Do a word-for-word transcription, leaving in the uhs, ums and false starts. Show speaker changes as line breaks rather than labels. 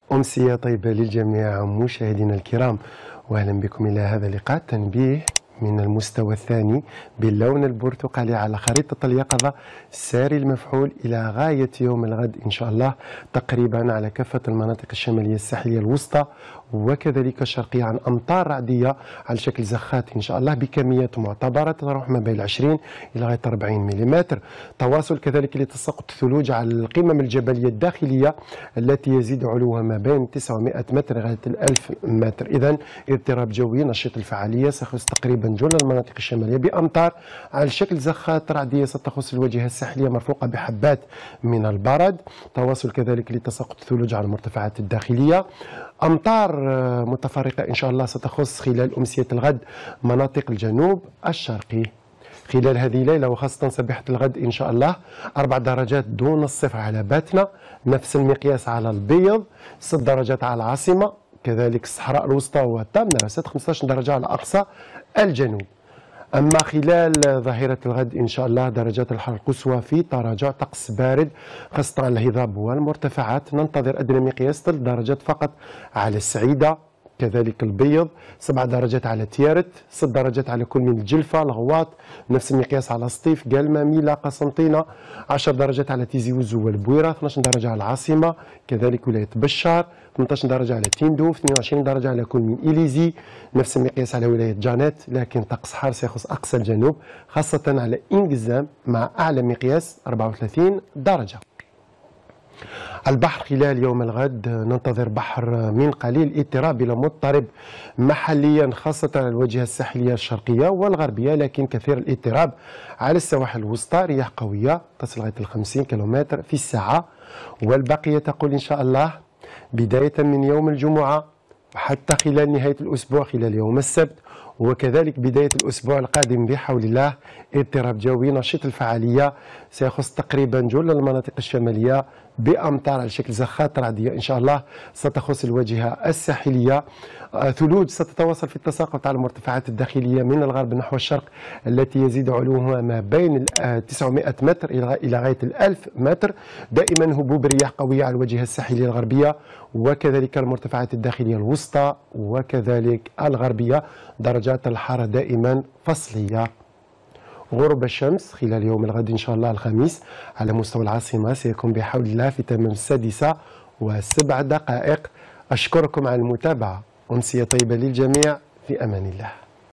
أمسية طيبة للجميع مشاهدينا الكرام، وأهلا بكم إلى هذا اللقاء. تنبيه من المستوى الثاني باللون البرتقالي على خريطة اليقظة ساري المفعول إلى غاية يوم الغد إن شاء الله، تقريبا على كافة المناطق الشمالية الساحلية الوسطى وكذلك الشرقية، عن أمطار رعدية على شكل زخات إن شاء الله بكميات معتبرة تتراوح ما بين عشرين إلى غاية أربعين ملم. تواصل كذلك لتساقط الثلوج على القمم الجبلية الداخلية التي يزيد علوها ما بين تسعمائة متر لغاية ألف متر. إذن اضطراب جوي نشيط الفعالية سيخص تقريبا جل المناطق الشمالية بأمطار على شكل زخات رعدية ستخص الواجهة الساحلية مرفوقة بحبات من البرد. تواصل كذلك لتساقط الثلوج على المرتفعات الداخلية. أمطار متفرقة إن شاء الله ستخص خلال أمسية الغد مناطق الجنوب الشرقي خلال هذه الليلة، وخاصة صباحة الغد إن شاء الله أربع درجات دون الصفر على باتنا، نفس المقياس على البيض، ست درجات على العاصمة، كذلك الصحراء الوسطى والتامنة خمسة عشر درجة على أقصى الجنوب. أما خلال ظهيرة الغد إن شاء الله درجات الحرارة القصوى في تراجع، طقس بارد خاصة على الهضاب والمرتفعات، ننتظر أدنى مقياس ثلاث درجات فقط على السعيدة، كذلك البيض، سبع درجات على تيارت، ست درجات على كل من الجلفة الغواط، نفس المقياس على سطيف قلمة ميلا قسنطينة، عشر درجات على تيزي وزو والبويرة، اثني عشر درجة على العاصمة، كذلك ولاية بشار، ثمانية عشر درجة على تيندوف، اثنين وعشرين درجة على كل من إليزي، نفس المقياس على ولاية جانيت، لكن طقس حار سيخص أقصى الجنوب خاصة على إنجزام مع أعلى مقياس أربعة وثلاثين درجة. البحر خلال يوم الغد ننتظر بحر من قليل اضطراب إلى مضطرب محليا خاصة على الواجهة الساحلية الشرقية والغربية، لكن كثير الاضطراب على السواحل الوسطى، رياح قوية تصل لغاية خمسين كيلومتر في الساعة، والبقية تقول إن شاء الله بداية من يوم الجمعة وحتى خلال نهاية الأسبوع خلال يوم السبت، وكذلك بداية الأسبوع القادم بحول الله اضطراب جوي نشيط الفعالية سيخص تقريبا جل المناطق الشمالية بأمطار على شكل زخات رعدية إن شاء الله ستخص الواجهة الساحلية. ثلوج ستتواصل في التساقط على المرتفعات الداخلية من الغرب نحو الشرق التي يزيد علوها ما بين تسعمائة متر إلى غاية الألف متر، دائما هبوب رياح قوية على الواجهة الساحلية الغربية وكذلك المرتفعات الداخلية الوسطى وكذلك الغربية. درجات الحرارة دائما فصلية. غروب الشمس خلال يوم الغد إن شاء الله الخميس على مستوى العاصمة سيكون بحول الله في تمام السادسة وسبع دقائق. أشكركم على المتابعة، أمسية طيبة للجميع، في أمان الله.